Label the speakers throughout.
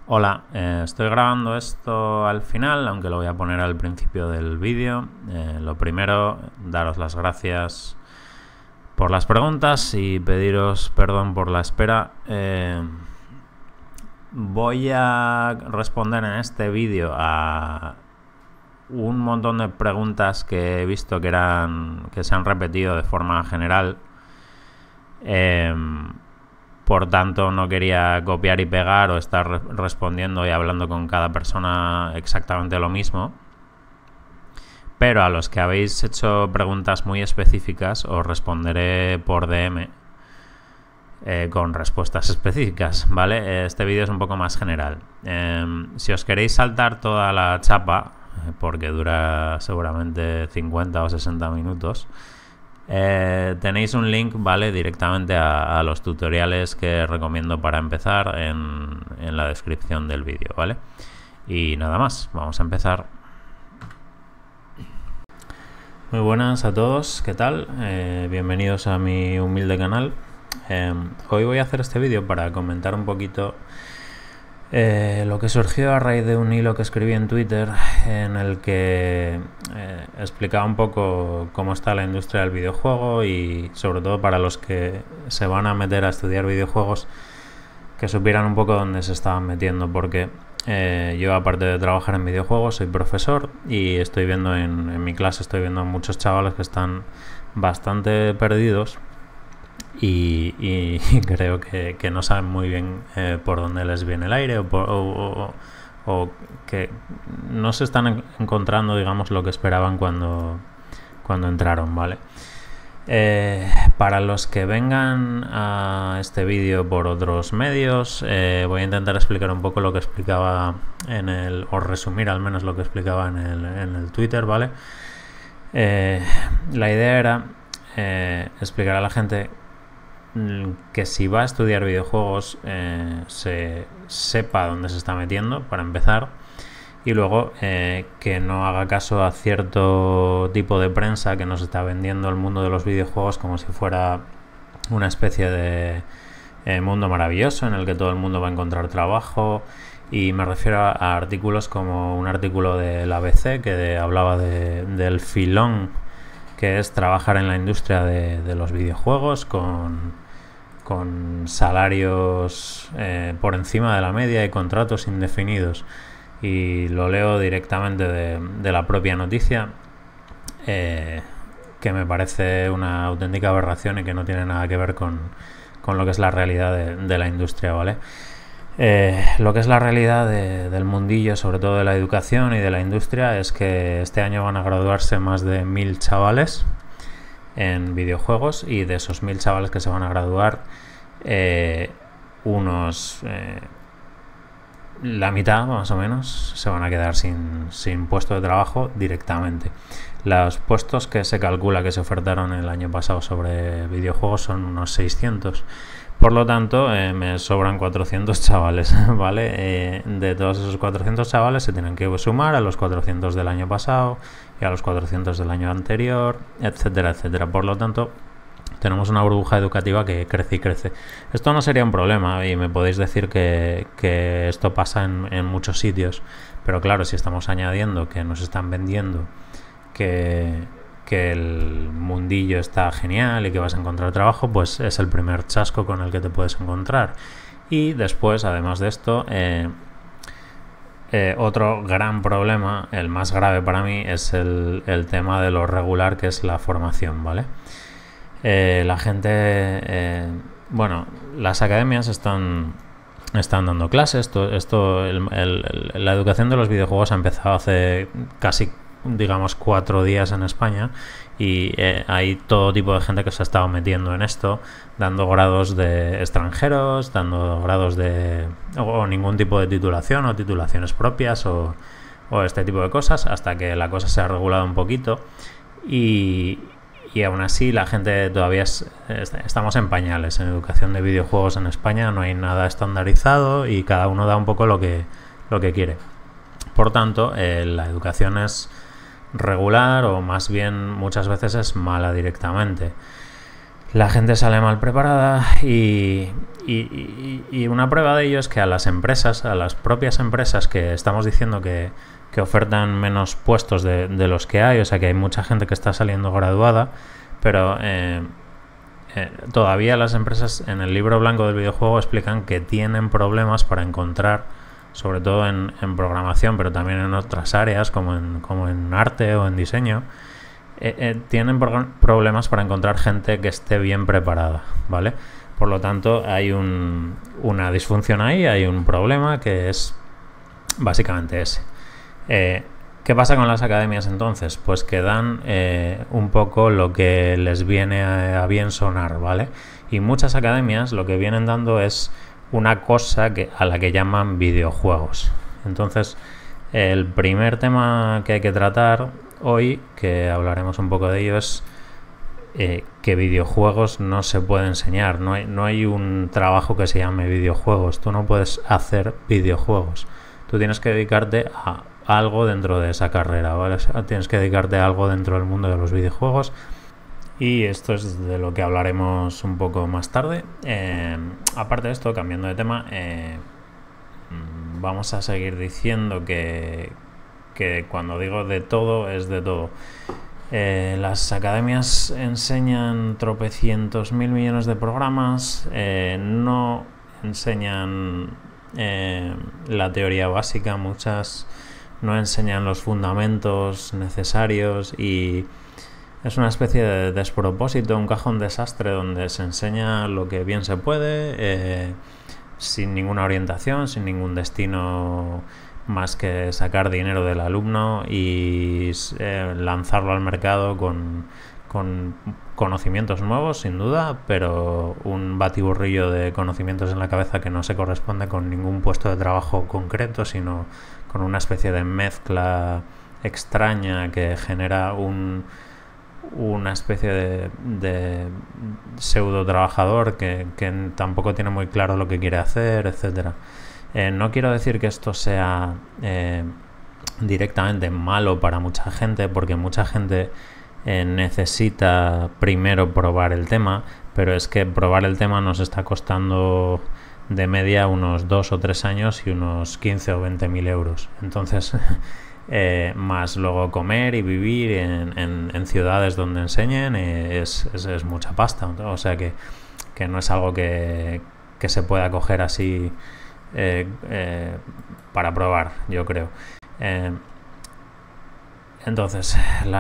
Speaker 1: Hola, estoy grabando esto al final, aunque lo voy a poner al principio del vídeo. Lo primero, daros las gracias por las preguntas y pediros perdón por la espera. Voy a responder en este vídeo a un montón de preguntas que he visto que se han repetido de forma general. Por tanto, no quería copiar y pegar o estar respondiendo y hablando con cada persona exactamente lo mismo. Pero a los que habéis hecho preguntas muy específicas os responderé por DM con respuestas específicas, ¿vale? Este vídeo es un poco más general. Si os queréis saltar toda la chapa, porque dura seguramente 50 o 60 minutos, tenéis un link, ¿vale? Directamente a los tutoriales que recomiendo para empezar en la descripción del vídeo, ¿vale? Y nada más, vamos a empezar. Muy buenas a todos, ¿qué tal? Bienvenidos a mi humilde canal. Hoy voy a hacer este vídeo para comentar un poquito lo que surgió a raíz de un hilo que escribí en Twitter en el que explicaba un poco cómo está la industria del videojuego y sobre todo para los que se van a meter a estudiar videojuegos que supieran un poco dónde se estaban metiendo, porque yo, aparte de trabajar en videojuegos, soy profesor y estoy viendo en mi clase muchos chavales que están bastante perdidos y creo que no saben muy bien por dónde les viene el aire o que no se están encontrando, digamos, lo que esperaban cuando entraron, ¿vale? Para los que vengan a este vídeo por otros medios, voy a intentar explicar un poco lo que explicaba o resumir al menos lo que explicaba en el Twitter, ¿vale? La idea era explicar a la gente que si va a estudiar videojuegos se sepa dónde se está metiendo, para empezar, y luego que no haga caso a cierto tipo de prensa que nos está vendiendo el mundo de los videojuegos como si fuera una especie de mundo maravilloso en el que todo el mundo va a encontrar trabajo. Y me refiero a artículos como un artículo del ABC que hablaba del filón que es trabajar en la industria de los videojuegos con salarios por encima de la media y contratos indefinidos. Y lo leo directamente de la propia noticia, que me parece una auténtica aberración y que no tiene nada que ver con lo que es la realidad de la industria, ¿vale? Lo que es la realidad del mundillo, sobre todo de la educación y de la industria, es que este año van a graduarse más de 1000 chavales en videojuegos, y de esos 1000 chavales que se van a graduar, la mitad más o menos se van a quedar sin puesto de trabajo directamente. Los puestos que se calcula que se ofertaron el año pasado sobre videojuegos son unos 600. Por lo tanto, me sobran 400 chavales, ¿vale? De todos esos 400 chavales se tienen que sumar a los 400 del año pasado y a los 400 del año anterior, etcétera, etcétera. Por lo tanto, tenemos una burbuja educativa que crece y crece. Esto no sería un problema y me podéis decir que esto pasa en muchos sitios, pero claro, si estamos añadiendo que nos están vendiendo que el mundillo está genial y que vas a encontrar trabajo, pues es el primer chasco con el que te puedes encontrar. Y después, además de esto, otro gran problema, el más grave para mí, es el tema de lo regular que es la formación, ¿vale? La gente, bueno, las academias están dando clases. La educación de los videojuegos ha empezado hace casi, digamos, 4 días en España, y hay todo tipo de gente que se ha estado metiendo en esto, dando grados de extranjeros, dando grados o ningún tipo de titulación o titulaciones propias o este tipo de cosas, hasta que la cosa se ha regulado un poquito, y aún así la gente todavía estamos en pañales. En educación de videojuegos en España no hay nada estandarizado y cada uno da un poco lo que quiere. Por tanto, la educación es regular, o más bien muchas veces es mala directamente. La gente sale mal preparada y y una prueba de ello es que a las empresas, a las propias empresas que estamos diciendo que ofertan menos puestos de los que hay, o sea que hay mucha gente que está saliendo graduada, pero todavía las empresas en el libro blanco del videojuego explican que tienen problemas para encontrar, sobre todo en programación, pero también en otras áreas como en arte o en diseño, tienen problemas para encontrar gente que esté bien preparada, ¿vale? Por lo tanto, hay una disfunción ahí, hay un problema que es básicamente ese. ¿Qué pasa con las academias entonces? Pues que dan un poco lo que les viene a bien sonar, ¿vale? Y muchas academias lo que vienen dando es una cosa a la que llaman videojuegos. Entonces, el primer tema que hay que tratar hoy, que hablaremos un poco de ello, es que videojuegos no se puede enseñar. No hay un trabajo que se llame videojuegos. Tú no puedes hacer videojuegos. Tú tienes que dedicarte a algo dentro de esa carrera, ¿vale? Tienes que dedicarte a algo dentro del mundo de los videojuegos. Y esto es de lo que hablaremos un poco más tarde. Aparte de esto, cambiando de tema, vamos a seguir diciendo que cuando digo de todo, es de todo. Las academias enseñan tropecientos mil millones de programas, no enseñan la teoría básica, muchas no enseñan los fundamentos necesarios y es una especie de despropósito, un cajón desastre donde se enseña lo que bien se puede, sin ninguna orientación, sin ningún destino más que sacar dinero del alumno y lanzarlo al mercado con conocimientos nuevos, sin duda, pero un batiburrillo de conocimientos en la cabeza que no se corresponde con ningún puesto de trabajo concreto, sino con una especie de mezcla extraña que genera una especie de pseudo trabajador que tampoco tiene muy claro lo que quiere hacer, etcétera. No quiero decir que esto sea directamente malo para mucha gente, porque mucha gente necesita primero probar el tema, pero es que probar el tema nos está costando de media unos 2 o 3 años y unos 15 o 20 mil euros. Entonces, más luego comer y vivir en ciudades donde enseñen es mucha pasta. O sea que no es algo que se pueda coger así para probar, yo creo. Entonces,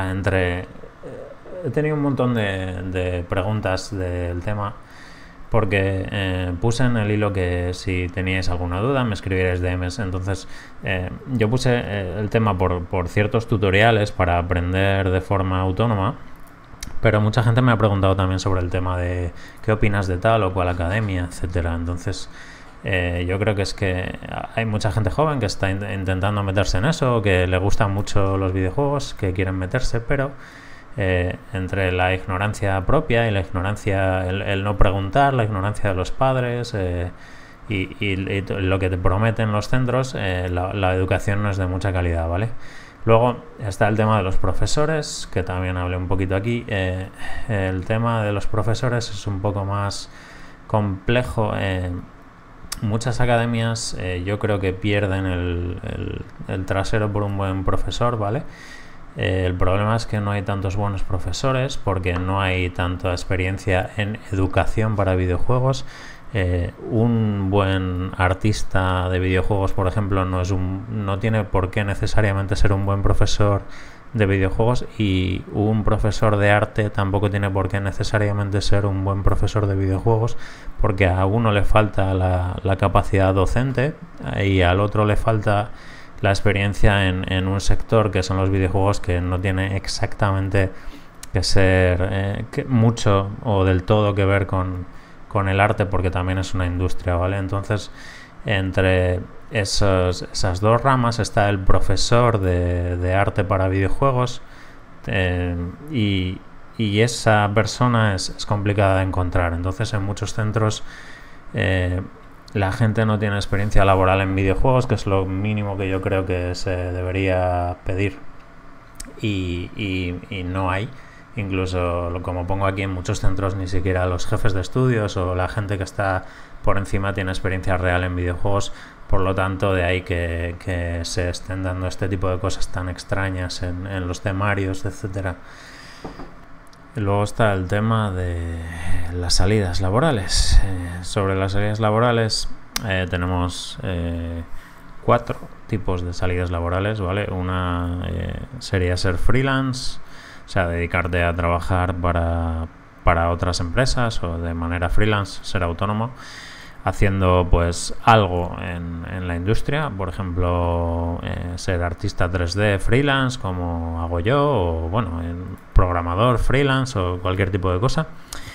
Speaker 1: he tenido un montón de preguntas del tema porque puse en el hilo que si teníais alguna duda me escribierais DMs. Entonces yo puse el tema por ciertos tutoriales para aprender de forma autónoma, pero mucha gente me ha preguntado también sobre el tema de qué opinas de tal o cual academia, etcétera. Entonces yo creo que es que hay mucha gente joven que está intentando meterse en eso, que le gustan mucho los videojuegos, que quieren meterse, pero entre la ignorancia propia y la ignorancia, el no preguntar, la ignorancia de los padres y lo que te prometen los centros, la educación no es de mucha calidad, ¿vale? Luego está el tema de los profesores, que también hablé un poquito aquí. El tema de los profesores es un poco más complejo. Muchas academias yo creo que pierden el trasero por un buen profesor, ¿vale? El problema es que no hay tantos buenos profesores porque no hay tanta experiencia en educación para videojuegos. Un buen artista de videojuegos, por ejemplo, no tiene por qué necesariamente ser un buen profesor de videojuegos, y un profesor de arte tampoco tiene por qué necesariamente ser un buen profesor de videojuegos, porque a uno le falta la capacidad docente y al otro le falta la experiencia en un sector que son los videojuegos, que no tiene exactamente que ser mucho o del todo que ver con el arte, porque también es una industria, ¿vale? Entonces, entre esas dos ramas está el profesor de arte para videojuegos, y esa persona es complicada de encontrar. Entonces, en muchos centros la gente no tiene experiencia laboral en videojuegos, que es lo mínimo que yo creo que se debería pedir, y no hay. incluso como pongo aquí en muchos centros, ni siquiera los jefes de estudios o la gente que está por encima tiene experiencia real en videojuegos. Por lo tanto, de ahí que se estén dando este tipo de cosas tan extrañas en los temarios, etcétera. Y luego está el tema de las salidas laborales. Sobre las salidas laborales tenemos 4 tipos de salidas laborales, ¿vale? Una sería ser freelance, o sea, dedicarte a trabajar para otras empresas o de manera freelance, ser autónomo, haciendo pues algo en la industria, por ejemplo, ser artista 3D freelance como hago yo, o bueno, programador freelance o cualquier tipo de cosa.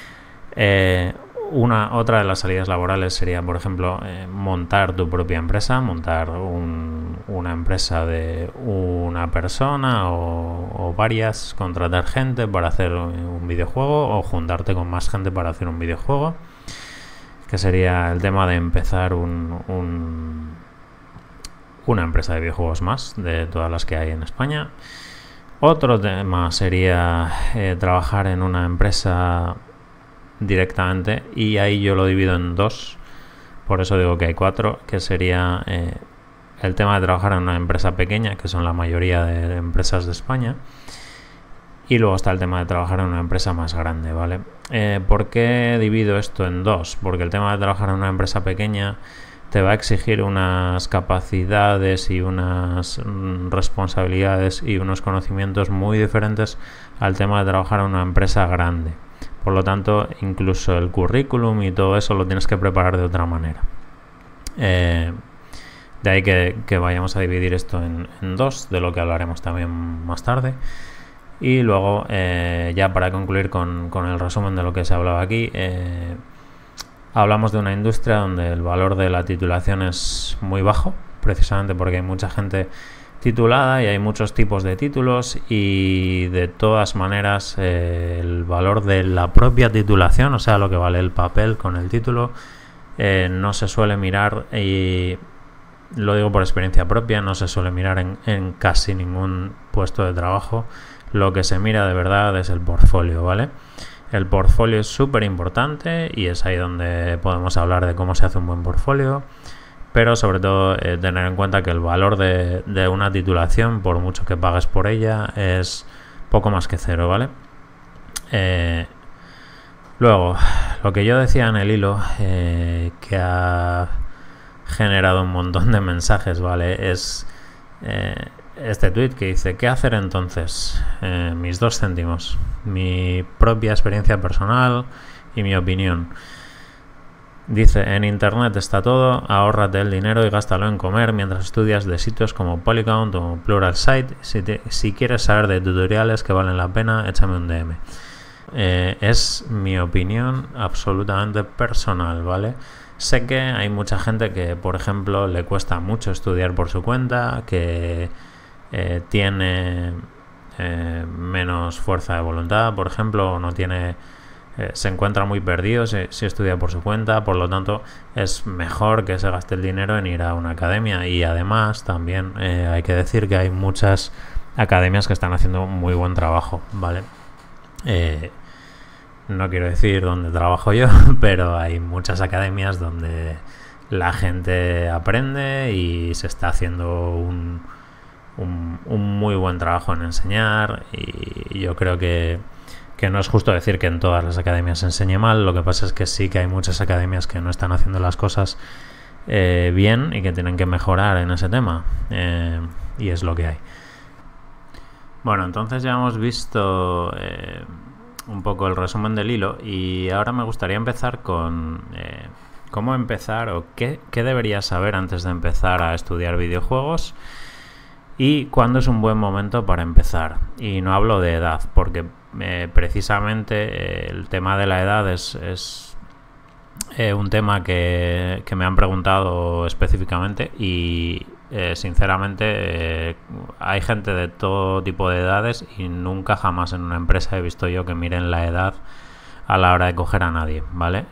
Speaker 1: Otra de las salidas laborales sería, por ejemplo, montar tu propia empresa, montar una empresa de una persona o varias, contratar gente para hacer un videojuego o juntarte con más gente para hacer un videojuego, que sería el tema de empezar una empresa de videojuegos más de todas las que hay en España. Otro tema sería trabajar en una empresa directamente, y ahí yo lo divido en 2, por eso digo que hay 4, que sería el tema de trabajar en una empresa pequeña, que son la mayoría de empresas de España, y luego está el tema de trabajar en una empresa más grande, ¿vale? ¿Por qué divido esto en 2? Porque el tema de trabajar en una empresa pequeña te va a exigir unas capacidades y unas responsabilidades y unos conocimientos muy diferentes al tema de trabajar en una empresa grande. Por lo tanto, incluso el currículum y todo eso lo tienes que preparar de otra manera. De ahí que vayamos a dividir esto en 2, de lo que hablaremos también más tarde. Y luego, ya para concluir con el resumen de lo que se hablaba aquí, hablamos de una industria donde el valor de la titulación es muy bajo, precisamente porque hay mucha gente titulada y hay muchos tipos de títulos, y de todas maneras el valor de la propia titulación, o sea, lo que vale el papel con el título, no se suele mirar, y lo digo por experiencia propia, no se suele mirar en casi ningún puesto de trabajo. Lo que se mira de verdad es el portfolio, ¿vale? El portfolio es súper importante y es ahí donde podemos hablar de cómo se hace un buen portfolio. Pero sobre todo tener en cuenta que el valor de una titulación, por mucho que pagues por ella, es poco más que 0, ¿vale? Luego, lo que yo decía en el hilo, que ha generado un montón de mensajes, ¿vale? Es este tweet que dice: ¿qué hacer entonces? Mis 2 céntimos, mi propia experiencia personal y mi opinión. Dice: en internet está todo, ahórrate el dinero y gástalo en comer mientras estudias de sitios como Polycount o Pluralsight. Si quieres saber de tutoriales que valen la pena, échame un DM. Es mi opinión absolutamente personal, ¿vale? Sé que hay mucha gente que, por ejemplo, le cuesta mucho estudiar por su cuenta, que tiene menos fuerza de voluntad, por ejemplo, o no tiene... se encuentra muy perdido si estudia por su cuenta. Por lo tanto, es mejor que se gaste el dinero en ir a una academia. Y además también hay que decir que hay muchas academias que están haciendo muy buen trabajo, ¿vale? No quiero decir dónde trabajo yo, pero hay muchas academias donde la gente aprende y se está haciendo un muy buen trabajo en enseñar. Y yo creo que no es justo decir que en todas las academias se enseñe mal. Lo que pasa es que sí que hay muchas academias que no están haciendo las cosas bien y que tienen que mejorar en ese tema, y es lo que hay. Bueno, entonces ya hemos visto un poco el resumen del hilo, y ahora me gustaría empezar con cómo empezar o qué deberías saber antes de empezar a estudiar videojuegos y cuándo es un buen momento para empezar. Y no hablo de edad, porque precisamente el tema de la edad es un tema que me han preguntado específicamente, y sinceramente hay gente de todo tipo de edades, y nunca jamás en una empresa he visto yo que miren la edad a la hora de coger a nadie, ¿vale?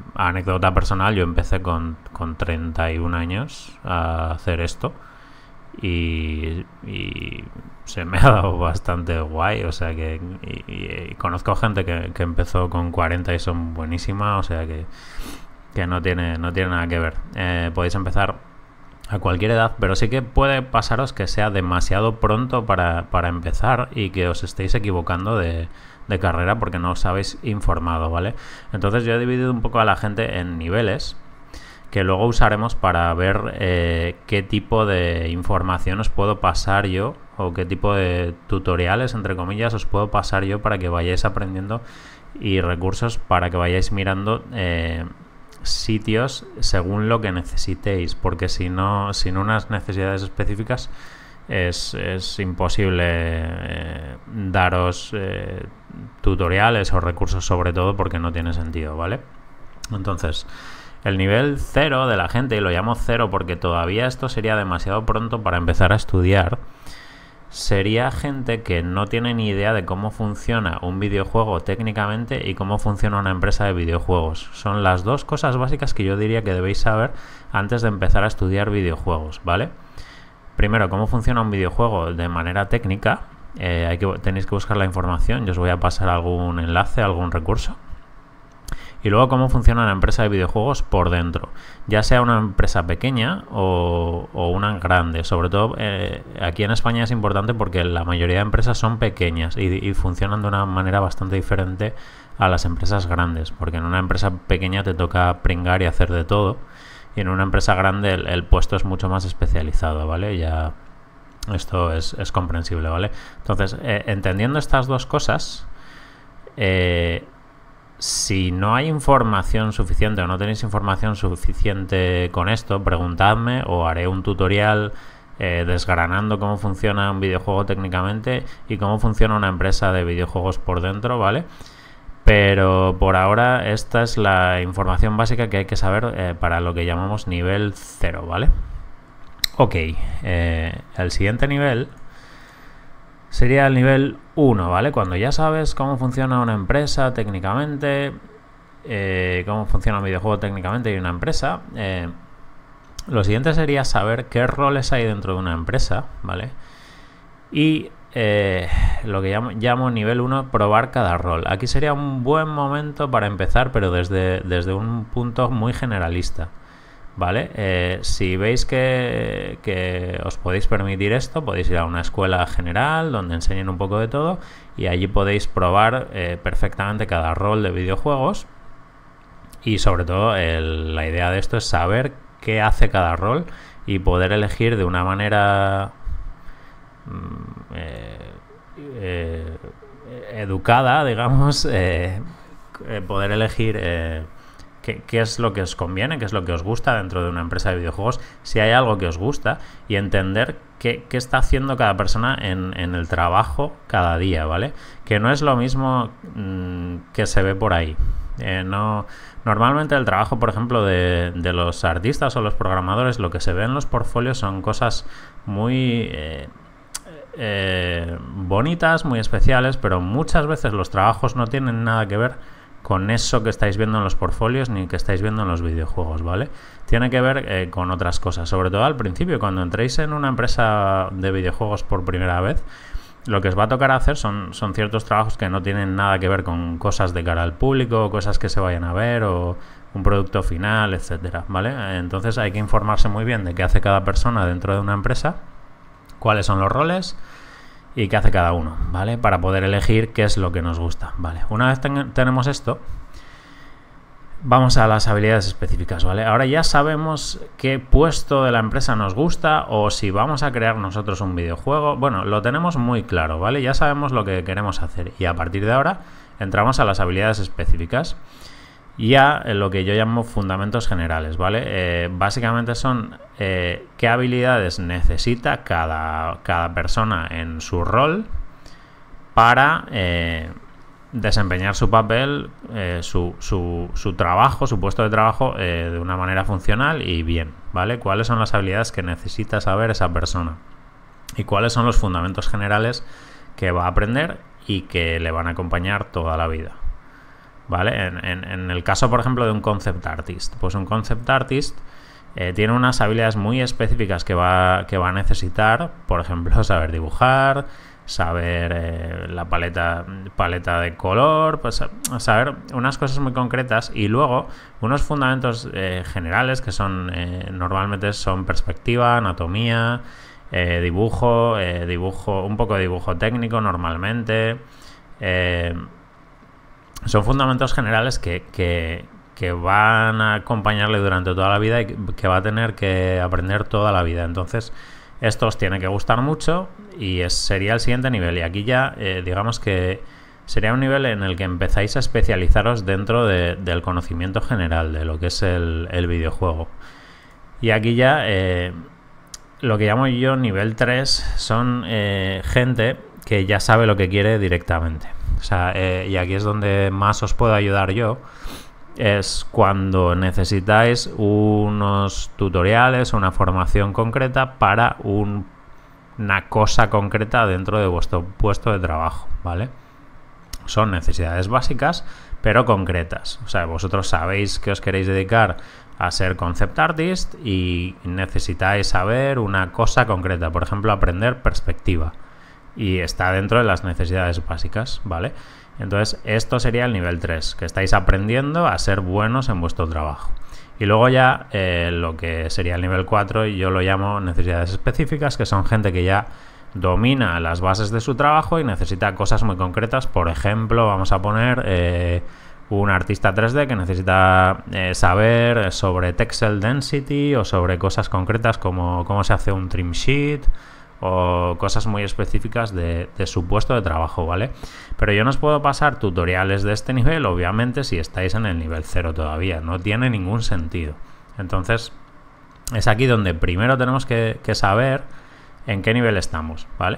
Speaker 1: Anécdota personal: yo empecé con 31 años a hacer esto, y se me ha dado bastante guay, o sea que y conozco gente que empezó con 40 y son buenísimas, o sea que no tiene nada que ver. Podéis empezar a cualquier edad, pero sí que puede pasaros que sea demasiado pronto para empezar y que os estéis equivocando de carrera porque no os habéis informado, ¿vale? Entonces yo he dividido un poco a la gente en niveles que luego usaremos para ver qué tipo de información os puedo pasar yo o qué tipo de tutoriales, entre comillas, os puedo pasar yo para que vayáis aprendiendo y recursos para que vayáis mirando sitios según lo que necesitéis, porque sin unas necesidades específicas es imposible daros tutoriales o recursos, sobre todo porque no tiene sentido, ¿vale? Entonces, el nivel 0 de la gente, y lo llamo 0 porque todavía esto sería demasiado pronto para empezar a estudiar, sería gente que no tiene ni idea de cómo funciona un videojuego técnicamente y cómo funciona una empresa de videojuegos. Son las dos cosas básicas que yo diría que debéis saber antes de empezar a estudiar videojuegos, ¿vale? Primero, cómo funciona un videojuego de manera técnica. Tenéis que buscar la información. Yo os voy a pasar algún enlace, algún recurso. Y luego cómo funciona una empresa de videojuegos por dentro, ya sea una empresa pequeña o una grande. Sobre todo aquí en España es importante porque la mayoría de empresas son pequeñas y funcionan de una manera bastante diferente a las empresas grandes, porque en una empresa pequeña te toca pringar y hacer de todo, y en una empresa grande el puesto es mucho más especializado, ¿vale? Ya esto es comprensible, ¿vale? Entonces, entendiendo estas dos cosas, si no hay información suficiente o no tenéis información suficiente con esto, preguntadme o haré un tutorial desgranando cómo funciona un videojuego técnicamente y cómo funciona una empresa de videojuegos por dentro, ¿vale? Pero por ahora esta es la información básica que hay que saber para lo que llamamos nivel 0, ¿vale? Ok, el siguiente nivel sería el nivel 1, ¿vale? Cuando ya sabes cómo funciona una empresa técnicamente, cómo funciona un videojuego técnicamente y una empresa, lo siguiente sería saber qué roles hay dentro de una empresa, ¿vale? Y lo que llamo nivel 1, probar cada rol. Aquí sería un buen momento para empezar, pero desde un punto muy generalista, ¿vale? Si veis que os podéis permitir esto, podéis ir a una escuela general donde enseñen un poco de todo y allí podéis probar perfectamente cada rol de videojuegos. Y sobre todo la idea de esto es saber qué hace cada rol y poder elegir de una manera educada, digamos, poder elegir qué es lo que os conviene, qué es lo que os gusta dentro de una empresa de videojuegos, si hay algo que os gusta, y entender qué está haciendo cada persona en el trabajo cada día, ¿vale? Que no es lo mismo que se ve por ahí. Normalmente el trabajo, por ejemplo, de los artistas o los programadores, lo que se ve en los portfolios son cosas muy bonitas, muy especiales, pero muchas veces los trabajos no tienen nada que ver con eso que estáis viendo en los portfolios ni que estáis viendo en los videojuegos, ¿vale? Tiene que ver con otras cosas, sobre todo al principio, cuando entréis en una empresa de videojuegos por primera vez. Lo que os va a tocar hacer son ciertos trabajos que no tienen nada que ver con cosas de cara al público, cosas que se vayan a ver o un producto final, etcétera, ¿vale? Entonces hay que informarse muy bien de qué hace cada persona dentro de una empresa, cuáles son los roles y qué hace cada uno, ¿vale? Para poder elegir qué es lo que nos gusta, ¿vale? Una vez tenemos esto, vamos a las habilidades específicas, ¿vale? Ahora ya sabemos qué puesto de la empresa nos gusta o si vamos a crear nosotros un videojuego. Bueno, lo tenemos muy claro, ¿vale? Ya sabemos lo que queremos hacer y a partir de ahora entramos a las habilidades específicas. Ya lo que yo llamo fundamentos generales, ¿vale? Básicamente son qué habilidades necesita cada persona en su rol para desempeñar su papel, su trabajo, su puesto de trabajo de una manera funcional y bien, ¿vale? ¿Cuáles son las habilidades que necesita saber esa persona? Y cuáles son los fundamentos generales que va a aprender y que le van a acompañar toda la vida, ¿vale? En el caso, por ejemplo, de un concept artist, pues un concept artist tiene unas habilidades muy específicas que va a necesitar, por ejemplo, saber dibujar, saber la paleta de color, pues saber unas cosas muy concretas, y luego unos fundamentos generales que son normalmente son perspectiva, anatomía, dibujo, un poco de dibujo técnico normalmente. Son fundamentos generales que van a acompañarle durante toda la vida y que va a tener que aprender toda la vida. Entonces, esto os tiene que gustar mucho y sería el siguiente nivel. Y aquí ya, digamos que sería un nivel en el que empezáis a especializaros dentro del conocimiento general de lo que es el videojuego. Y aquí ya, lo que llamo yo nivel 3 son gente que ya sabe lo que quiere directamente. O sea, y aquí es donde más os puedo ayudar yo. Es cuando necesitáis unos tutoriales o una formación concreta para una cosa concreta dentro de vuestro puesto de trabajo, ¿vale? Son necesidades básicas, pero concretas. O sea, vosotros sabéis que os queréis dedicar a ser concept artist y necesitáis saber una cosa concreta, por ejemplo, aprender perspectiva. Y está dentro de las necesidades básicas, ¿vale? Entonces, esto sería el nivel 3, que estáis aprendiendo a ser buenos en vuestro trabajo. Y luego ya lo que sería el nivel 4, yo lo llamo necesidades específicas, que son gente que ya domina las bases de su trabajo y necesita cosas muy concretas. Por ejemplo, vamos a poner un artista 3D que necesita saber sobre texel density o sobre cosas concretas como cómo se hace un trim sheet, o cosas muy específicas de su puesto de trabajo, ¿vale? Pero yo no os puedo pasar tutoriales de este nivel, obviamente, si estáis en el nivel 0 todavía. No tiene ningún sentido. Entonces, es aquí donde primero tenemos que saber en qué nivel estamos, ¿vale?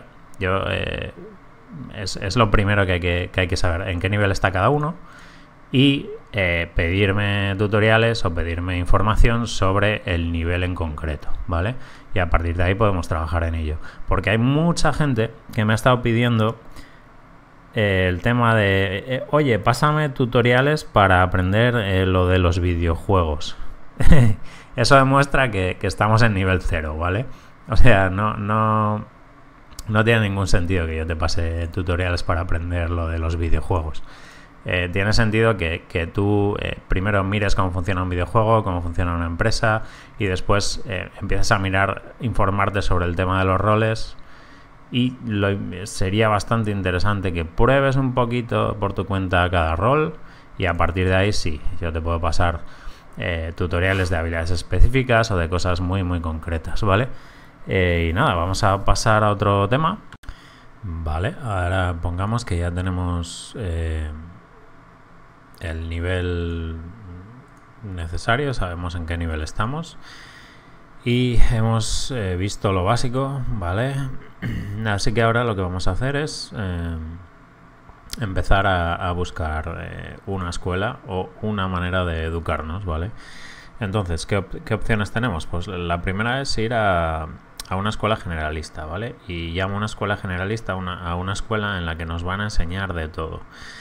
Speaker 1: Es lo primero que hay que saber, en qué nivel está cada uno, y pedirme tutoriales o pedirme información sobre el nivel en concreto, ¿vale? Y a partir de ahí podemos trabajar en ello. Porque hay mucha gente que me ha estado pidiendo el tema de oye, pásame tutoriales para aprender lo de los videojuegos. Eso demuestra que estamos en nivel 0, ¿vale? O sea, no tiene ningún sentido que yo te pase tutoriales para aprender lo de los videojuegos. Tiene sentido que tú primero mires cómo funciona un videojuego, cómo funciona una empresa, y después empieces a informarte sobre el tema de los roles. Y sería bastante interesante que pruebes un poquito por tu cuenta cada rol, y a partir de ahí sí, yo te puedo pasar tutoriales de habilidades específicas o de cosas muy muy concretas, ¿vale? Y nada, vamos a pasar a otro tema. Vale, ahora pongamos que ya tenemos el nivel necesario, sabemos en qué nivel estamos y hemos visto lo básico, ¿vale? Así que ahora lo que vamos a hacer es empezar a buscar una escuela o una manera de educarnos, ¿vale? Entonces, ¿qué opciones tenemos? Pues la primera es ir a una escuela generalista, ¿vale? Y llamo una escuela generalista a una escuela en la que nos van a enseñar de todo.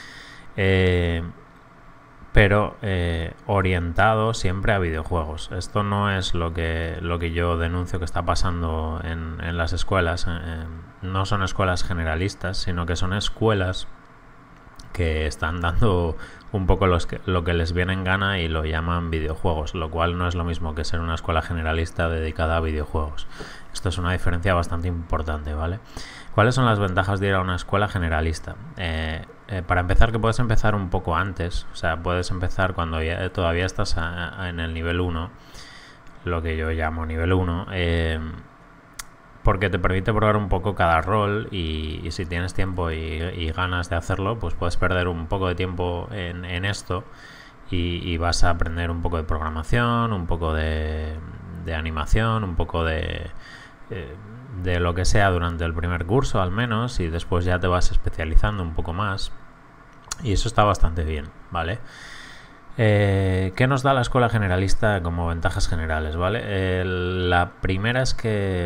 Speaker 1: Pero orientado siempre a videojuegos. Esto no es lo que yo denuncio que está pasando en las escuelas. No son escuelas generalistas, sino que son escuelas que están dando un poco lo que les viene en gana y lo llaman videojuegos, lo cual no es lo mismo que ser una escuela generalista dedicada a videojuegos. Esto es una diferencia bastante importante, ¿vale? ¿Cuáles son las ventajas de ir a una escuela generalista? Para empezar, que puedes empezar un poco antes, o sea, puedes empezar cuando todavía estás en el nivel 1, lo que yo llamo nivel 1, porque te permite probar un poco cada rol y si tienes tiempo y ganas de hacerlo, pues puedes perder un poco de tiempo en esto y vas a aprender un poco de programación, un poco de animación, un poco de lo que sea durante el primer curso al menos, y después ya te vas especializando un poco más, y eso está bastante bien, ¿vale? ¿Qué nos da la escuela generalista como ventajas generales, ¿vale? La primera es que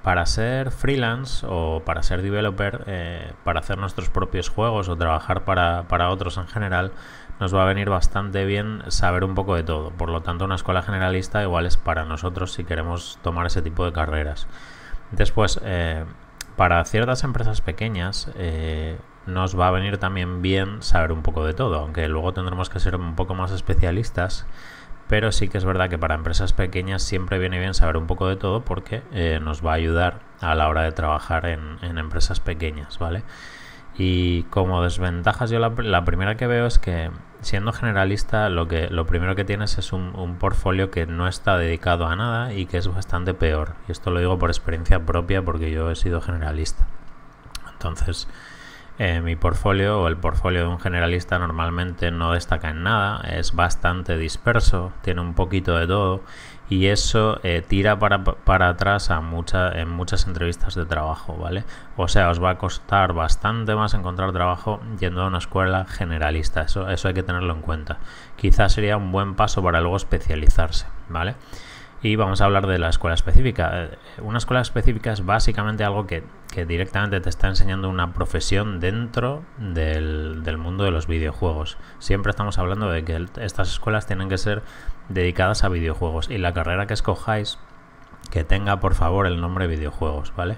Speaker 1: para ser freelance o para ser developer, para hacer nuestros propios juegos o trabajar para otros en general, nos va a venir bastante bien saber un poco de todo. Por lo tanto, una escuela generalista igual es para nosotros si queremos tomar ese tipo de carreras. Después, para ciertas empresas pequeñas nos va a venir también bien saber un poco de todo, aunque luego tendremos que ser un poco más especialistas, pero sí que es verdad que para empresas pequeñas siempre viene bien saber un poco de todo porque nos va a ayudar a la hora de trabajar en empresas pequeñas, ¿vale? Y como desventajas, yo la primera que veo es que siendo generalista lo primero que tienes es un portfolio que no está dedicado a nada y que es bastante peor. Y esto lo digo por experiencia propia porque yo he sido generalista. Entonces, mi portfolio o el portfolio de un generalista normalmente no destaca en nada, es bastante disperso, tiene un poquito de todo y eso tira para atrás en muchas entrevistas de trabajo, ¿vale? O sea, os va a costar bastante más encontrar trabajo yendo a una escuela generalista, eso hay que tenerlo en cuenta. Quizás sería un buen paso para luego especializarse, ¿vale? Y vamos a hablar de la escuela específica. Una escuela específica es básicamente algo que directamente te está enseñando una profesión dentro del mundo de los videojuegos. Siempre estamos hablando de que estas escuelas tienen que ser dedicadas a videojuegos y la carrera que escojáis que tenga por favor el nombre videojuegos, ¿vale?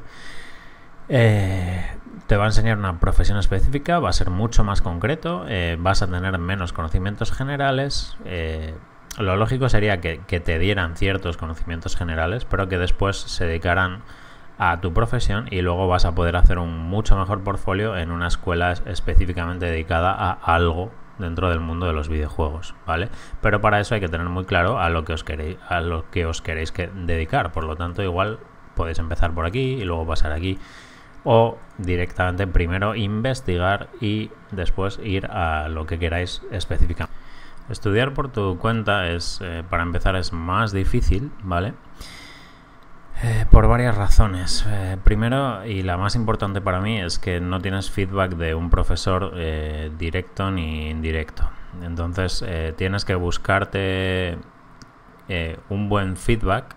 Speaker 1: Te va a enseñar una profesión específica, va a ser mucho más concreto, vas a tener menos conocimientos generales. Lo lógico sería que te dieran ciertos conocimientos generales, pero que después se dedicaran a tu profesión y luego vas a poder hacer un mucho mejor portfolio en una escuela específicamente dedicada a algo dentro del mundo de los videojuegos, ¿vale? Pero para eso hay que tener muy claro a lo que os queréis dedicar. Por lo tanto, igual podéis empezar por aquí y luego pasar aquí, o directamente primero investigar y después ir a lo que queráis específicamente. Estudiar por tu cuenta para empezar, es más difícil, ¿vale? Por varias razones. Primero, y la más importante para mí, es que no tienes feedback de un profesor directo ni indirecto. Entonces, tienes que buscarte un buen feedback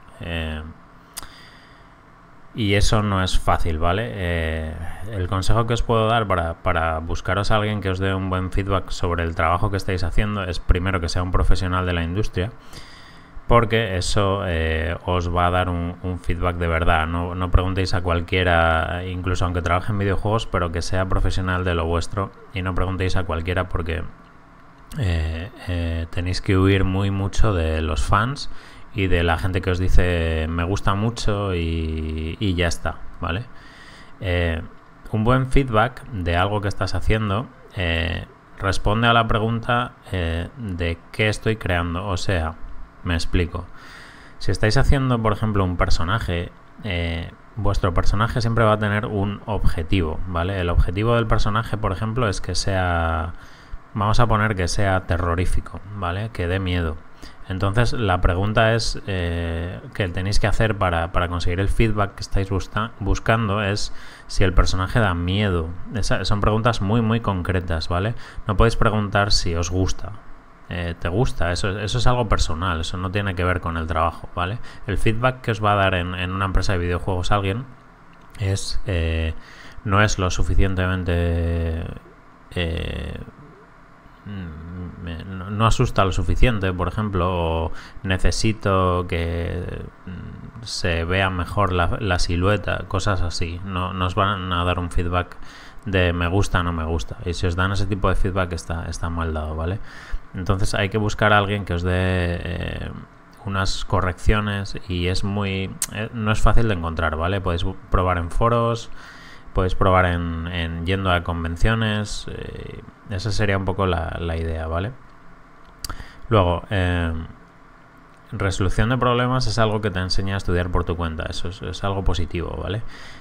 Speaker 1: y eso no es fácil, ¿vale? El consejo que os puedo dar para buscaros a alguien que os dé un buen feedback sobre el trabajo que estáis haciendo es primero que sea un profesional de la industria, porque eso os va a dar un feedback de verdad. No preguntéis a cualquiera, incluso aunque trabaje en videojuegos, pero que sea profesional de lo vuestro, y no preguntéis a cualquiera porque tenéis que huir mucho de los fans y de la gente que os dice me gusta mucho y ya está, ¿vale? Un buen feedback de algo que estás haciendo responde a la pregunta de qué estoy creando. O sea, me explico. Si estáis haciendo, por ejemplo, un personaje, vuestro personaje siempre va a tener un objetivo, ¿vale? El objetivo del personaje, por ejemplo, es que sea, vamos a poner que sea terrorífico, ¿vale? Que dé miedo. Entonces la pregunta es que tenéis que hacer para conseguir el feedback que estáis buscando es si el personaje da miedo. Son preguntas muy concretas, ¿vale? No podéis preguntar si os gusta. ¿Te gusta? Eso es algo personal, eso no tiene que ver con el trabajo, ¿vale? El feedback que os va a dar en una empresa de videojuegos alguien no es lo suficientemente... no asusta lo suficiente, por ejemplo, o necesito que se vea mejor la silueta, cosas así. No os van a dar un feedback de me gusta o no me gusta, y si os dan ese tipo de feedback está mal dado, ¿vale? Entonces hay que buscar a alguien que os dé unas correcciones, y no es fácil de encontrar, ¿vale? Podéis probar en foros, podéis probar en yendo a convenciones. Esa sería un poco la idea, ¿vale? Luego, resolución de problemas es algo que te enseña a estudiar por tu cuenta. Eso es algo positivo, ¿vale?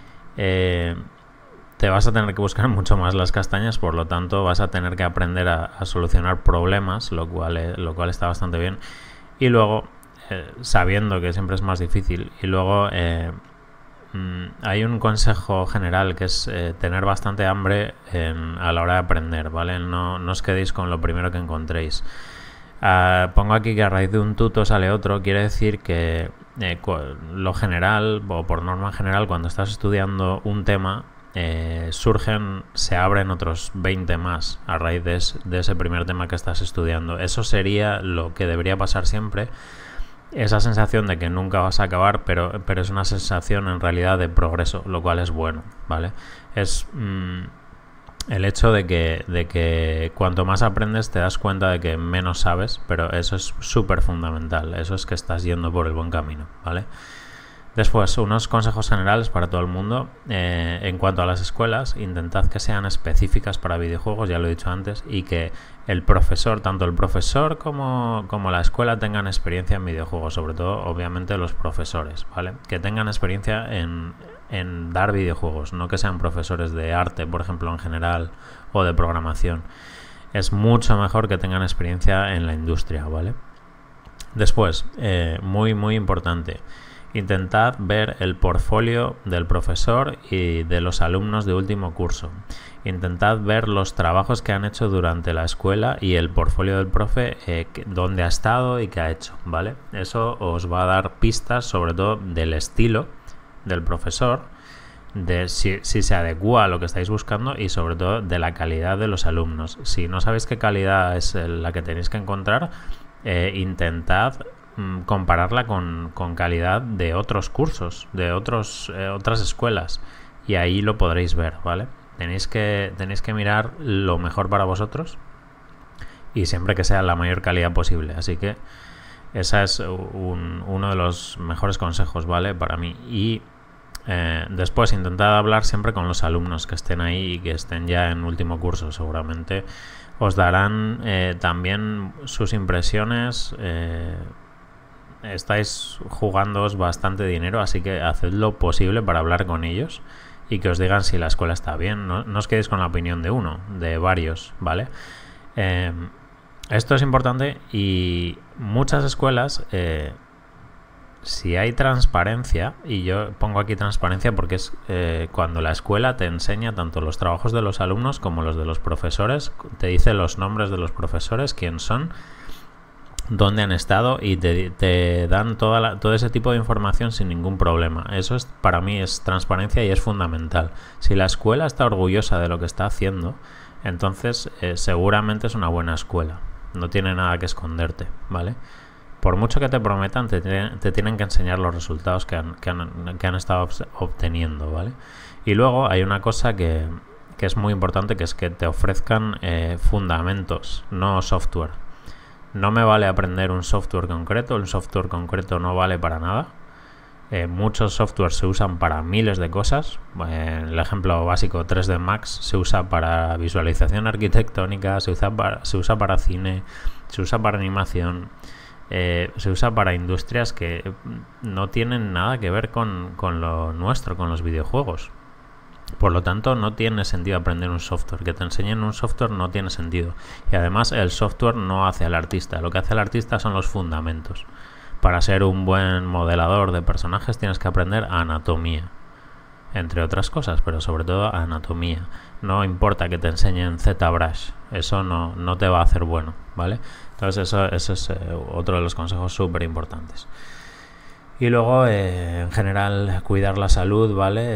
Speaker 1: Te vas a tener que buscar mucho más las castañas, por lo tanto vas a tener que aprender a solucionar problemas, lo cual está bastante bien. Y luego, sabiendo que siempre es más difícil, y luego hay un consejo general que es tener bastante hambre a la hora de aprender, ¿vale? No os quedéis con lo primero que encontréis. Pongo aquí que a raíz de un tuto sale otro. Quiere decir que lo general, o por norma general, cuando estás estudiando un tema, se abren otros 20 más a raíz de ese primer tema que estás estudiando. Eso sería lo que debería pasar siempre. Esa sensación de que nunca vas a acabar, pero es una sensación en realidad de progreso, lo cual es bueno, ¿vale? Es el hecho de que cuanto más aprendes te das cuenta de que menos sabes, pero eso es súper fundamental. Eso es que estás yendo por el buen camino, ¿vale? Después, unos consejos generales para todo el mundo. En cuanto a las escuelas, intentad que sean específicas para videojuegos, ya lo he dicho antes, y que el profesor, tanto el profesor como la escuela, tengan experiencia en videojuegos, sobre todo, obviamente, los profesores, ¿vale? Que tengan experiencia en dar videojuegos, no que sean profesores de arte, por ejemplo, en general, o de programación. Es mucho mejor que tengan experiencia en la industria, ¿vale? Después, muy, muy importante, intentad ver el portfolio del profesor y de los alumnos de último curso. Intentad ver los trabajos que han hecho durante la escuela y el portfolio del profe, dónde ha estado y qué ha hecho, ¿vale? Eso os va a dar pistas, sobre todo del estilo del profesor, de si se adecua a lo que estáis buscando y sobre todo de la calidad de los alumnos. Si no sabéis qué calidad es la que tenéis que encontrar, intentad compararla con calidad de otros cursos, de otras escuelas, y ahí lo podréis ver, ¿vale? Tenéis que mirar lo mejor para vosotros y siempre que sea la mayor calidad posible. Así que esa es uno de los mejores consejos, ¿vale? Para mí. Y después intentad hablar siempre con los alumnos que estén ahí y que estén ya en último curso. Seguramente os darán también sus impresiones. Estáis jugándoos bastante dinero, así que haced lo posible para hablar con ellos y que os digan si la escuela está bien. No os quedéis con la opinión de uno, de varios, ¿vale? Esto es importante, y muchas escuelas, si hay transparencia, y yo pongo aquí transparencia porque es cuando la escuela te enseña tanto los trabajos de los alumnos como los de los profesores, te dice los nombres de los profesores, quién son, dónde han estado, y te dan todo ese tipo de información sin ningún problema. Eso para mí es transparencia y es fundamental. Si la escuela está orgullosa de lo que está haciendo, entonces seguramente es una buena escuela. No tiene nada que esconderte, ¿vale? Por mucho que te prometan, te tienen que enseñar los resultados que han estado obteniendo, ¿vale? Y luego hay una cosa que es muy importante, que es que te ofrezcan fundamentos, no software. No me vale aprender un software concreto, el software concreto no vale para nada. Muchos softwares se usan para miles de cosas. El ejemplo básico, 3D Max, se usa para visualización arquitectónica, se usa para cine, se usa para animación, se usa para industrias que no tienen nada que ver con lo nuestro, con los videojuegos. Por lo tanto, no tiene sentido aprender un software. Que te enseñen un software no tiene sentido. Y además, el software no hace al artista. Lo que hace al artista son los fundamentos. Para ser un buen modelador de personajes tienes que aprender anatomía, entre otras cosas, pero sobre todo anatomía. No importa que te enseñen ZBrush, eso no te va a hacer bueno, ¿vale? Entonces eso es otro de los consejos súper importantes. Y luego, en general, cuidar la salud, ¿vale?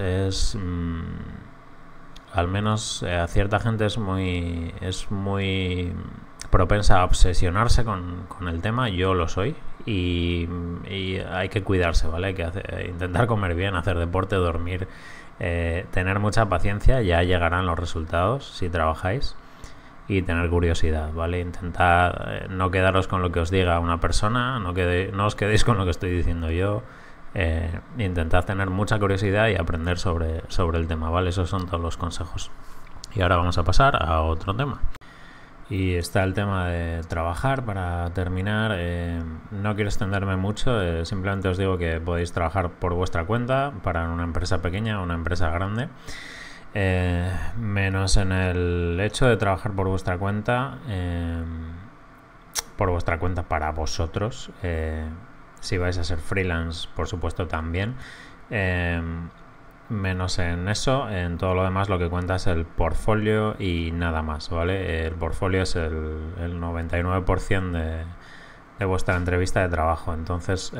Speaker 1: Al menos a cierta gente es muy propensa a obsesionarse con el tema. Yo lo soy, y hay que cuidarse, ¿vale? Hay que intentar comer bien, hacer deporte, dormir, tener mucha paciencia. Ya llegarán los resultados si trabajáis, y tener curiosidad, ¿vale? Intentad no quedaros con lo que os diga una persona, no os quedéis con lo que estoy diciendo yo. Intentad tener mucha curiosidad y aprender sobre el tema, ¿vale? Esos son todos los consejos. Y ahora vamos a pasar a otro tema. Y está el tema de trabajar. Para terminar, no quiero extenderme mucho, simplemente os digo que podéis trabajar por vuestra cuenta para una empresa pequeña o una empresa grande. Menos en el hecho de trabajar por vuestra cuenta para vosotros. Si vais a ser freelance, por supuesto, también. Menos en eso. En todo lo demás, lo que cuenta es el portfolio y nada más, ¿vale? El portfolio es el 99% vuestra entrevista de trabajo. Entonces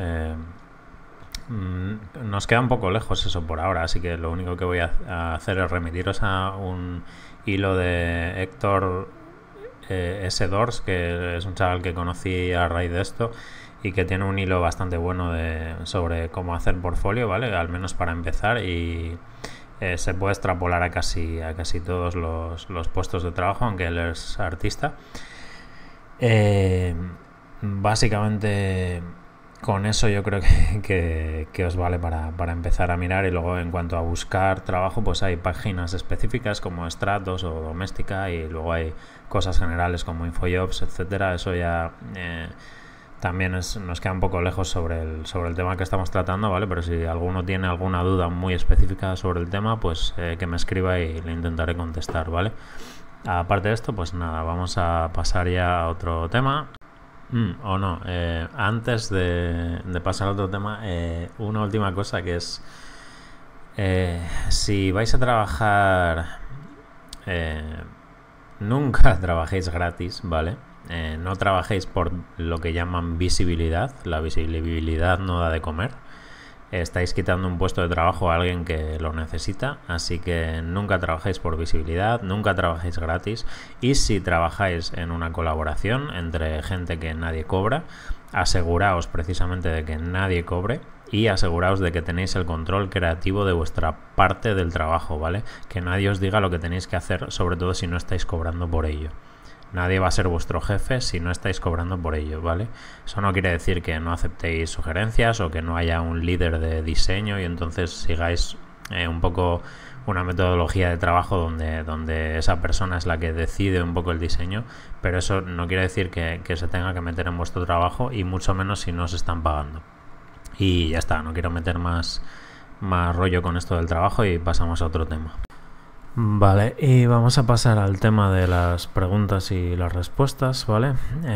Speaker 1: nos queda un poco lejos eso por ahora, así que lo único que voy a hacer es remitiros a un hilo de Héctor S. Dors, que es un chaval que conocí a raíz de esto y que tiene un hilo bastante bueno sobre cómo hacer portfolio, ¿vale? Al menos para empezar, y se puede extrapolar a casi todos los puestos de trabajo, aunque él es artista. Básicamente con eso yo creo que os vale para empezar a mirar. Y luego, en cuanto a buscar trabajo, pues hay páginas específicas como Stratos o Doméstica, y luego hay cosas generales como Infojobs, etcétera. Eso ya también nos queda un poco lejos sobre el tema que estamos tratando, ¿vale? Pero si alguno tiene alguna duda muy específica sobre el tema, pues que me escriba y le intentaré contestar, ¿vale? Aparte de esto, pues nada, vamos a pasar ya a otro tema. Antes de pasar a otro tema, una última cosa, que es si vais a trabajar, nunca trabajéis gratis, ¿vale? No trabajéis por lo que llaman visibilidad. La visibilidad no da de comer. Estáis quitando un puesto de trabajo a alguien que lo necesita, así que nunca trabajéis por visibilidad, nunca trabajéis gratis. Y si trabajáis en una colaboración entre gente que nadie cobra, aseguraos precisamente de que nadie cobre, y aseguraos de que tenéis el control creativo de vuestra parte del trabajo, ¿vale? Que nadie os diga lo que tenéis que hacer, sobre todo si no estáis cobrando por ello. Nadie va a ser vuestro jefe si no estáis cobrando por ello, ¿vale? Eso no quiere decir que no aceptéis sugerencias o que no haya un líder de diseño y entonces sigáis un poco una metodología de trabajo donde esa persona es la que decide un poco el diseño, pero eso no quiere decir que se tenga que meter en vuestro trabajo, y mucho menos si no os están pagando. Y ya está, no quiero meter más rollo con esto del trabajo y pasamos a otro tema. Vale, y vamos a pasar al tema de las preguntas y las respuestas, ¿vale?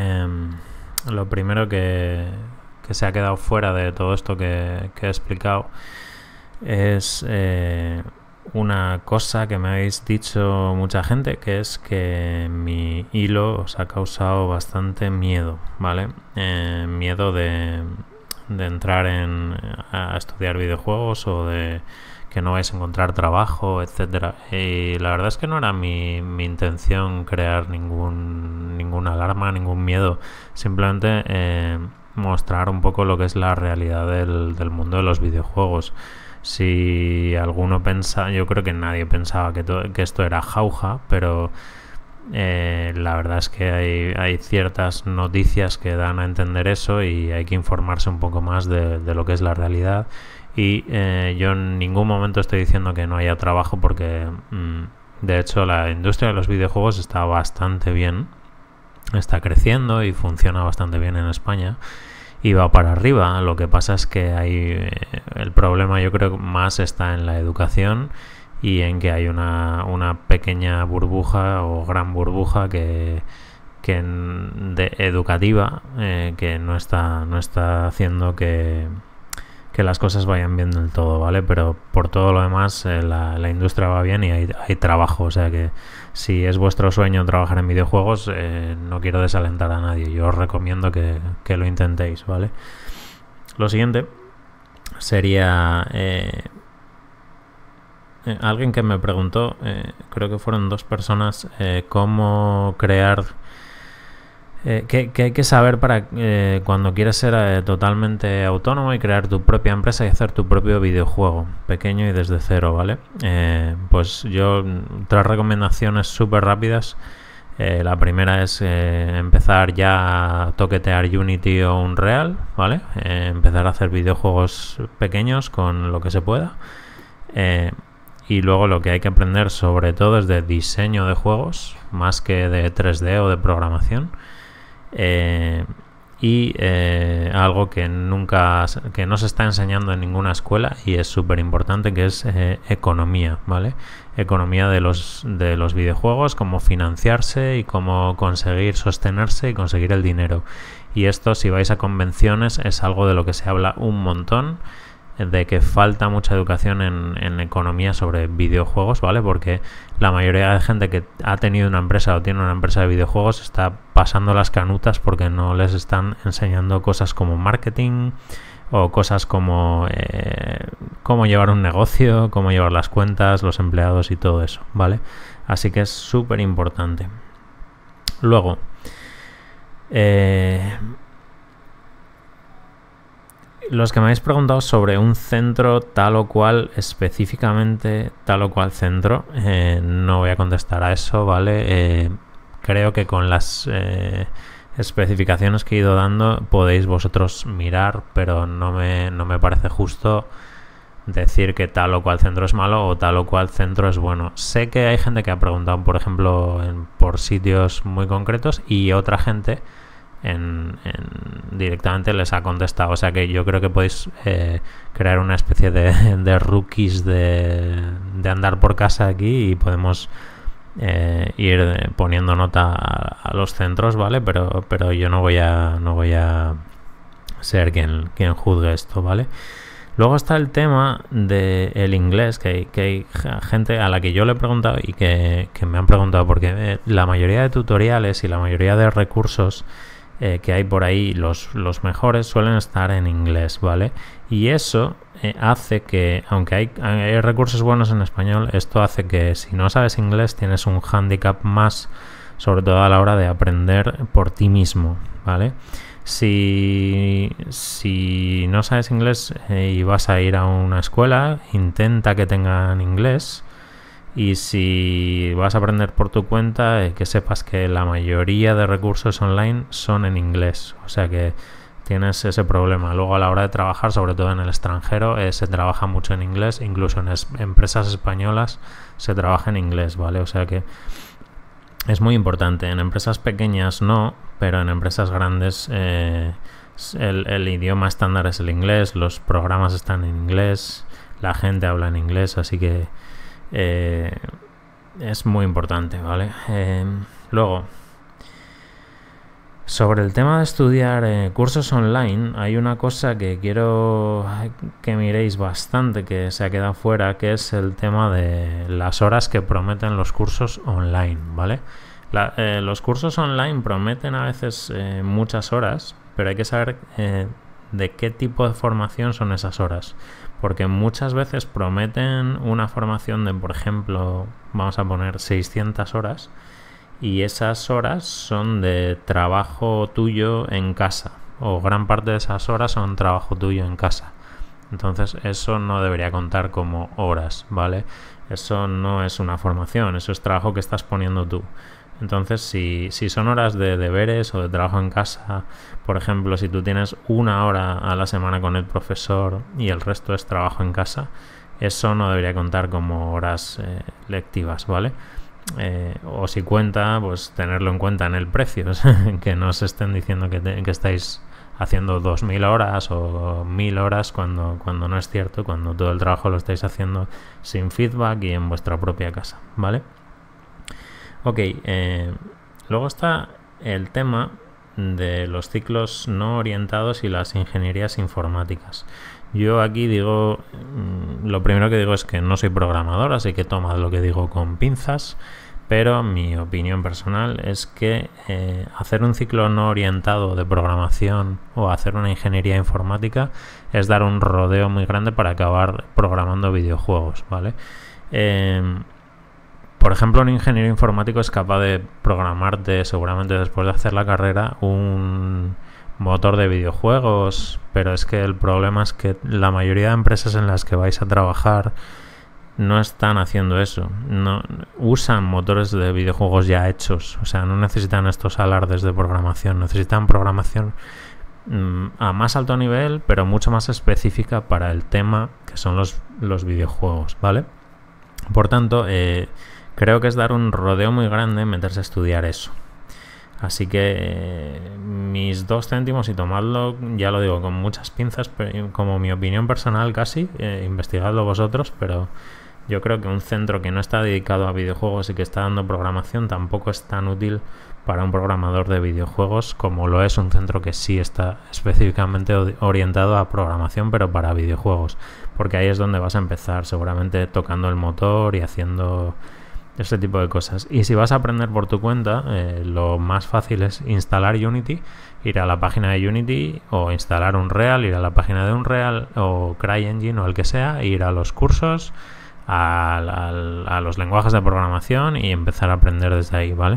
Speaker 1: Lo primero que se ha quedado fuera de todo esto que he explicado es una cosa que me habéis dicho mucha gente, que es que mi hilo os ha causado bastante miedo, ¿vale? Miedo de entrar a estudiar videojuegos, o de que no vais a encontrar trabajo, etcétera. Y la verdad es que no era mi intención crear ninguna alarma, ningún miedo. Simplemente mostrar un poco lo que es la realidad del mundo de los videojuegos. Si alguno pensa, yo creo que nadie pensaba que esto era jauja, pero la verdad es que hay ciertas noticias que dan a entender eso, y hay que informarse un poco más de lo que es la realidad. Y yo en ningún momento estoy diciendo que no haya trabajo, porque de hecho la industria de los videojuegos está bastante bien, está creciendo y funciona bastante bien en España y va para arriba. Lo que pasa es que el problema, yo creo, más está en la educación y en que hay una pequeña burbuja o gran burbuja educativa que no está haciendo que las cosas vayan bien del todo, ¿vale? Pero por todo lo demás la industria va bien y hay trabajo. O sea que si es vuestro sueño trabajar en videojuegos, no quiero desalentar a nadie. Yo os recomiendo que lo intentéis, ¿vale? Lo siguiente sería alguien que me preguntó, creo que fueron 2 personas, cómo crear... ¿Qué hay que saber para cuando quieres ser totalmente autónomo y crear tu propia empresa y hacer tu propio videojuego pequeño y desde cero, ¿vale? Pues yo 3 recomendaciones súper rápidas. La primera es empezar ya a toquetear Unity o Unreal, ¿vale? Empezar a hacer videojuegos pequeños con lo que se pueda. Y luego lo que hay que aprender sobre todo es de diseño de juegos, más que de 3D o de programación. Algo que no se está enseñando en ninguna escuela y es súper importante, que es economía, ¿vale? Economía de los videojuegos, cómo financiarse y cómo conseguir sostenerse y conseguir el dinero. Y esto, si vais a convenciones, es algo de lo que se habla un montón, de que falta mucha educación en economía sobre videojuegos, ¿vale? Porque la mayoría de gente que ha tenido una empresa o tiene una empresa de videojuegos está pasando las canutas porque no les están enseñando cosas como marketing o cosas como cómo llevar un negocio, cómo llevar las cuentas, los empleados y todo eso, ¿vale? Así que es súper importante. Luego, los que me habéis preguntado sobre un centro tal o cual, específicamente tal o cual centro, no voy a contestar a eso, ¿vale? Creo que con las especificaciones que he ido dando podéis vosotros mirar, pero no me parece justo decir que tal o cual centro es malo o tal o cual centro es bueno. Sé que hay gente que ha preguntado, por ejemplo, por sitios muy concretos, y otra gente directamente les ha contestado. O sea que yo creo que podéis crear una especie de rookies de andar por casa aquí, y podemos ir poniendo nota a los centros, ¿vale? Pero yo no voy a ser quien juzgue esto, ¿vale? Luego está el tema del inglés, que hay gente a la que yo le he preguntado y que me han preguntado, porque la mayoría de tutoriales y la mayoría de recursos que hay por ahí, los mejores suelen estar en inglés, ¿vale? Y eso hace que, aunque hay recursos buenos en español, esto hace que si no sabes inglés tienes un hándicap más, sobre todo a la hora de aprender por ti mismo, ¿vale? Si no sabes inglés y vas a ir a una escuela, intenta que tengan inglés. Y si vas a aprender por tu cuenta, que sepas que la mayoría de recursos online son en inglés. O sea que tienes ese problema. Luego, a la hora de trabajar, sobre todo en el extranjero, se trabaja mucho en inglés. Incluso en empresas españolas se trabaja en inglés, ¿vale? O sea que es muy importante. En empresas pequeñas no, pero en empresas grandes el idioma estándar es el inglés. Los programas están en inglés. La gente habla en inglés, así que es muy importante, ¿vale? Luego, sobre el tema de estudiar cursos online, hay una cosa que quiero que miréis bastante, que se ha quedado fuera, que es el tema de las horas que prometen los cursos online, ¿vale? Los cursos online prometen a veces muchas horas, pero hay que saber de qué tipo de formación son esas horas, porque muchas veces prometen una formación de, por ejemplo, vamos a poner 600 horas, y esas horas son de trabajo tuyo en casa, o gran parte de esas horas son trabajo tuyo en casa. Entonces eso no debería contar como horas, ¿vale? Eso no es una formación, eso es trabajo que estás poniendo tú. Entonces, si son horas de deberes o de trabajo en casa, por ejemplo, si tú tienes una hora a la semana con el profesor y el resto es trabajo en casa, eso no debería contar como horas lectivas, ¿vale? O si cuenta, pues tenerlo en cuenta en el precio, que no se estén diciendo que estáis haciendo 2000 horas o 1000 horas cuando no es cierto, cuando todo el trabajo lo estáis haciendo sin feedback y en vuestra propia casa, ¿vale? Ok, luego está el tema de los ciclos no orientados y las ingenierías informáticas. Yo aquí digo, lo primero que digo es que no soy programador, así que tomad lo que digo con pinzas, pero mi opinión personal es que hacer un ciclo no orientado de programación o hacer una ingeniería informática es dar un rodeo muy grande para acabar programando videojuegos, ¿vale? Por ejemplo, un ingeniero informático es capaz de programarte, seguramente después de hacer la carrera, un motor de videojuegos, pero es que el problema es que la mayoría de empresas en las que vais a trabajar no están haciendo eso. No usan motores de videojuegos ya hechos, o sea, no necesitan estos alardes de programación, necesitan programación a más alto nivel, pero mucho más específica para el tema que son los videojuegos, ¿vale? Por tanto, creo que es dar un rodeo muy grande meterse a estudiar eso. Así que mis 2 céntimos, y tomadlo, ya lo digo, con muchas pinzas, pero como mi opinión personal casi, investigadlo vosotros, pero yo creo que un centro que no está dedicado a videojuegos y que está dando programación tampoco es tan útil para un programador de videojuegos como lo es un centro que sí está específicamente orientado a programación, pero para videojuegos, porque ahí es donde vas a empezar, seguramente tocando el motor y haciendo este tipo de cosas. Y si vas a aprender por tu cuenta, lo más fácil es instalar Unity, ir a la página de Unity, o instalar Unreal, ir a la página de Unreal o CryEngine o el que sea, ir a los cursos, a los lenguajes de programación y empezar a aprender desde ahí, ¿vale?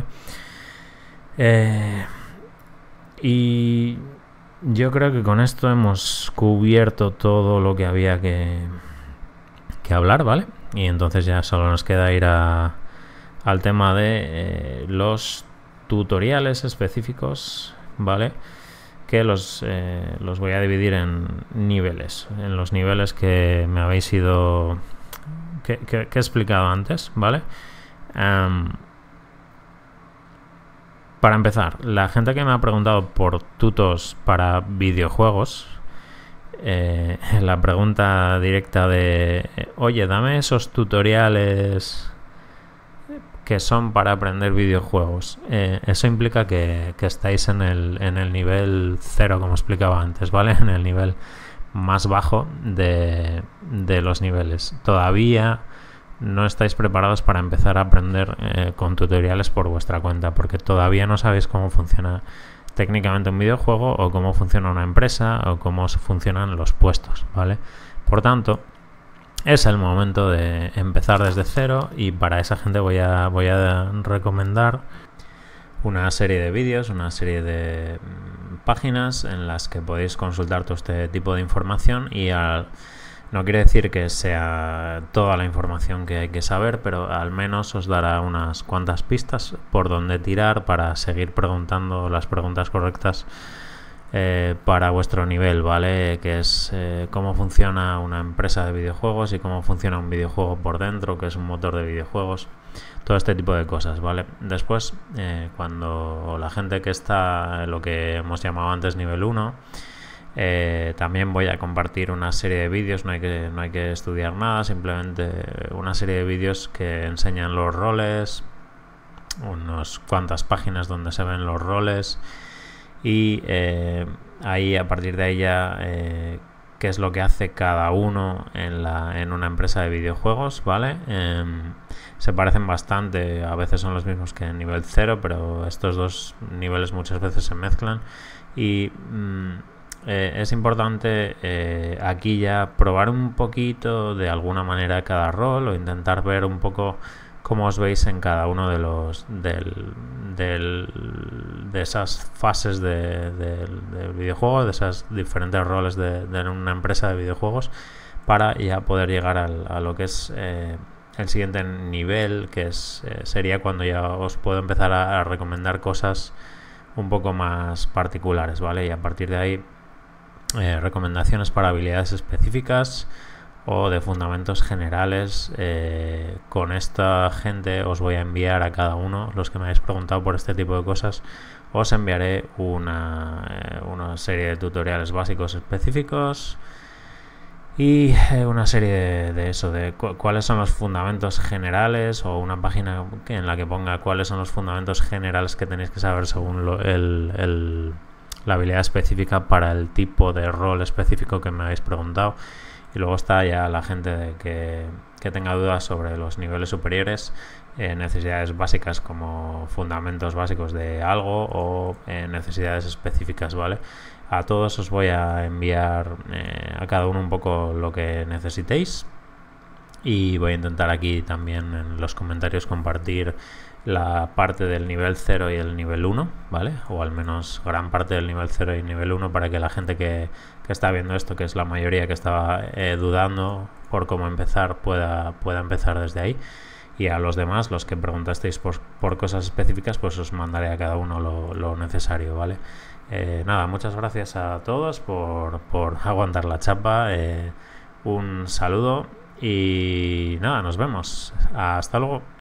Speaker 1: Y yo creo que con esto hemos cubierto todo lo que había que hablar, ¿vale? Y entonces ya solo nos queda ir al tema de los tutoriales específicos, ¿vale? Que los voy a dividir en niveles, en los niveles que me habéis ido que he explicado antes, ¿vale? Para empezar, la gente que me ha preguntado por tutos para videojuegos, la pregunta directa de oye, dame esos tutoriales que son para aprender videojuegos, eso implica que estáis en el nivel 0, como explicaba antes, ¿vale? En el nivel más bajo de los niveles. Todavía no estáis preparados para empezar a aprender con tutoriales por vuestra cuenta, porque todavía no sabéis cómo funciona técnicamente un videojuego, o cómo funciona una empresa, o cómo funcionan los puestos, ¿vale? Por tanto, es el momento de empezar desde cero, y para esa gente voy a recomendar una serie de vídeos, una serie de páginas en las que podéis consultar todo este tipo de información. Y no quiere decir que sea toda la información que hay que saber, pero al menos os dará unas cuantas pistas por donde tirar para seguir preguntando las preguntas correctas para vuestro nivel, ¿vale? Que es cómo funciona una empresa de videojuegos y cómo funciona un videojuego por dentro, que es un motor de videojuegos, todo este tipo de cosas, ¿vale? Después, cuando la gente que está lo que hemos llamado antes nivel 1, también voy a compartir una serie de vídeos, no hay que estudiar nada, simplemente una serie de vídeos que enseñan los roles, unas cuantas páginas donde se ven los roles, y ahí, a partir de ahí ya qué es lo que hace cada uno en una empresa de videojuegos, ¿vale? Se parecen bastante, a veces son los mismos que en nivel 0, pero estos dos niveles muchas veces se mezclan, y es importante aquí ya probar un poquito de alguna manera cada rol, o intentar ver un poco cómo os veis en cada uno de los de esas fases del videojuego, de esos diferentes roles de una empresa de videojuegos, para ya poder llegar a lo que es el siguiente nivel, que sería cuando ya os puedo empezar a recomendar cosas un poco más particulares, ¿vale? Y a partir de ahí recomendaciones para habilidades específicas o de fundamentos generales. Con esta gente os voy a enviar a cada uno, los que me habéis preguntado por este tipo de cosas, os enviaré una serie de tutoriales básicos específicos y una serie de cuáles son los fundamentos generales, o una página en la que ponga cuáles son los fundamentos generales que tenéis que saber según la habilidad específica para el tipo de rol específico que me habéis preguntado. Y luego está ya la gente que tenga dudas sobre los niveles superiores, necesidades básicas como fundamentos básicos de algo, o necesidades específicas, ¿vale? A todos os voy a enviar a cada uno un poco lo que necesitéis, y voy a intentar aquí también en los comentarios compartir la parte del nivel 0 y el nivel 1, ¿vale? O al menos gran parte del nivel 0 y nivel 1, para que la gente que está viendo esto, que es la mayoría que estaba dudando por cómo empezar, pueda empezar desde ahí. Y a los demás, los que preguntasteis por cosas específicas, pues os mandaré a cada uno lo necesario, ¿vale? Nada, muchas gracias a todos por aguantar la chapa. Un saludo y nada, nos vemos. Hasta luego.